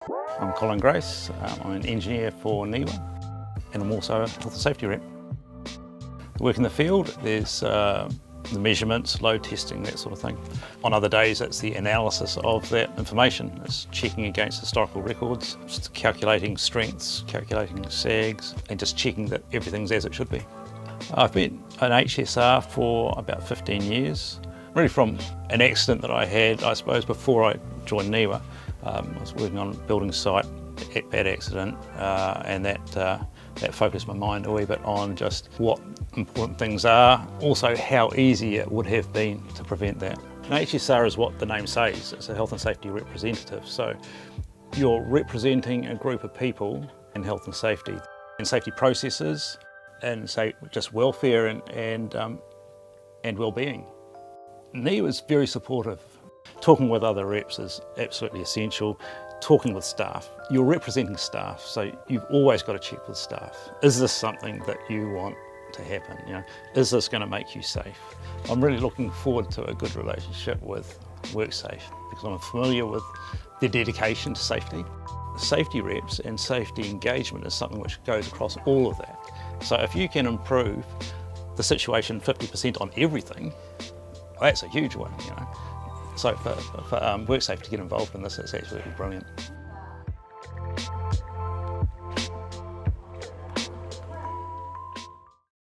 I'm Colin Grace, I'm an engineer for NIWA and I'm also a health and safety rep. I work in the field, there's the measurements, load testing, that sort of thing. On other days it's the analysis of that information. It's checking against historical records, just calculating strengths, calculating sags and just checking that everything's as it should be. I've been an HSR for about 15 years, really from an accident that I had, I suppose, before I joined NIWA. I was working on a building site, bad accident, and that focused my mind a wee bit on just what important things are, also how easy it would have been to prevent that. An HSR is what the name says, it's a health and safety representative, so you're representing a group of people in health and safety processes, and say just welfare and well-being. NIWA is very supportive. Talking with other reps is absolutely essential. Talking with staff. You're representing staff, so you've always got to check with staff. Is this something that you want to happen? You know, is this going to make you safe? I'm really looking forward to a good relationship with WorkSafe because I'm familiar with their dedication to safety. Safety reps and safety engagement is something which goes across all of that. So if you can improve the situation 50% on everything, that's a huge one, you know. So for WorkSafe to get involved in this, it's absolutely brilliant.